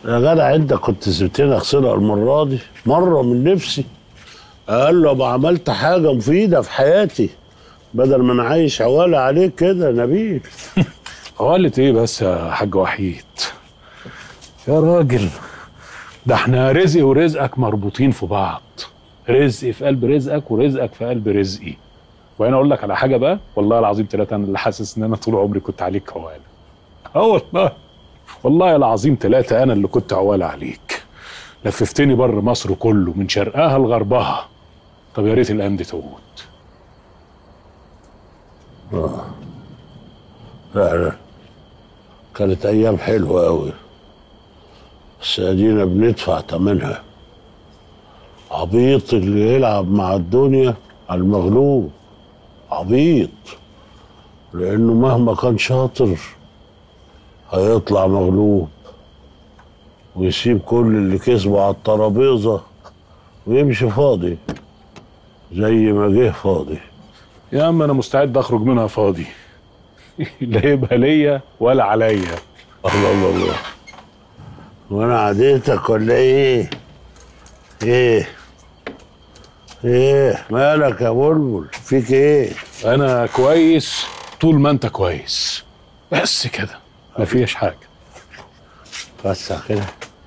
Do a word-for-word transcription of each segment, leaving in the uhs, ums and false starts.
يا جدع انت كنت سبتني اغسلها المره دي مره من نفسي. اقل ابقى عملت حاجه مفيده في حياتي بدل ما انا عايش عوالة عليك كده يا نبيل. عوالة ايه بس يا حاج وحيد؟ يا راجل ده احنا رزقي ورزقك مربوطين في بعض. رزقي في قلب رزقك ورزقك في قلب رزقي. وانا اقول لك على حاجه بقى، والله العظيم ثلاثه انا اللي حاسس ان انا طول عمري كنت عليك عواله. اه والله والله العظيم ثلاثه انا اللي كنت عواله عليك. لففتني بر مصر كله من شرقها لغربها. طب يا ريت الايام دي تعود. اه فعلا كانت ايام حلوه قوي، بس ادينا بندفع ثمنها. عبيط اللي يلعب مع الدنيا على المغلوب، عبيط، لانه مهما كان شاطر هيطلع مغلوب ويسيب كل اللي كسبه على الترابيزه ويمشي فاضي زي ما جه فاضي. يا عم انا مستعد اخرج منها فاضي. لا يبقى ليا ولا عليا. الله الله الله، وانا عديتك ولا ايه؟ ايه ايه مالك يا بلبل؟ فيك ايه؟ انا كويس طول ما انت كويس، بس كده مفيش حاجه. فسح كده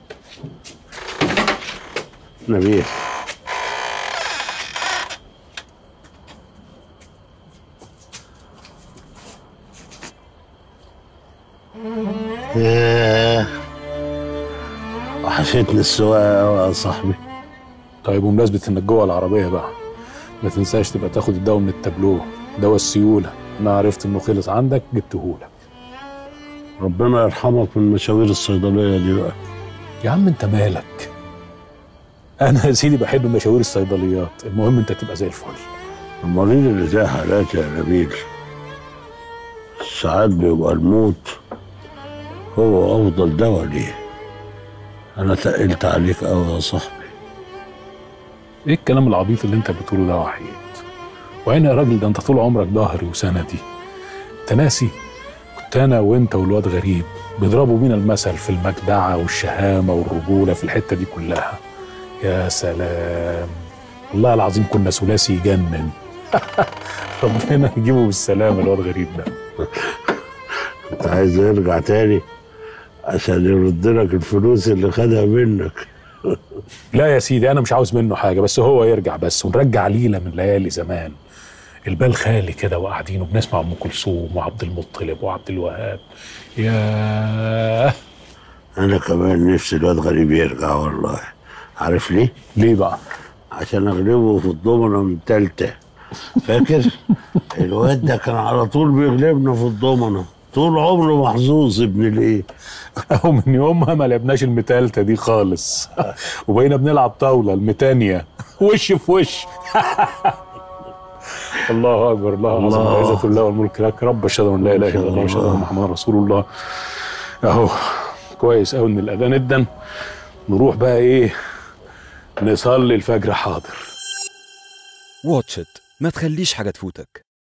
نبيل. ياه وحشتني السواقه قوي يا صاحبي. طيب بمناسبة انك جوه العربية بقى، ما تنساش تبقى تاخد الدواء من التابلوه، دواء السيولة. انا عرفت انه خلص عندك جبتهولك. ربنا يرحمك من مشاوير الصيدلية دي بقى. يا عم انت مالك؟ انا يا سيدي بحب مشاوير الصيدليات، المهم انت تبقى زي الفل. المريض اللي زي حالاتي يا نبيل ساعات بيبقى الموت هو افضل دواء ليه. انا تقلت عليك قوي يا صاحبي. ايه الكلام العبيط اللي انت بتقوله ده يا وحيد؟ وعين يا راجل، ده انت طول عمرك ظهري وسندي. انت ناسي كنت انا وانت والواد غريب بيضربوا بينا المثل في المجدعه والشهامه والرجوله في الحته دي كلها. يا سلام، والله العظيم كنا ثلاثي يجنن. ربنا يجيبه بالسلامه الواد غريب ده. انت عايز يرجع تاني عشان يرد لك الفلوس اللي خدها منك؟ لا يا سيدي انا مش عاوز منه حاجه، بس هو يرجع بس ونرجع ليله من ليالي زمان. البال خالي كده وقاعدين وبنسمع ام كلثوم وعبد المطلب وعبد الوهاب. ياه انا كمان نفسي الواد غريب يرجع والله. عارف ليه؟ ليه بقى؟ عشان اغلبه في الضمنه من تالتة. فاكر؟ الواد ده كان على طول بيغلبنا في الضمنه، طول عمره محظوظ ابن الايه. اهو من يومها ما لعبناش المتالتة دي خالص. وبقينا بنلعب طاولة المتانية وش في وش. الله اكبر، الله اعظم، عزة الله والملك لك رب، اشهد ان لا اله الا الله واشهد ان محمدا رسول الله. اهو كويس قوي ان الاذان ادن. نروح بقى ايه، نصلي الفجر. حاضر. واتش إت، ما تخليش حاجة تفوتك.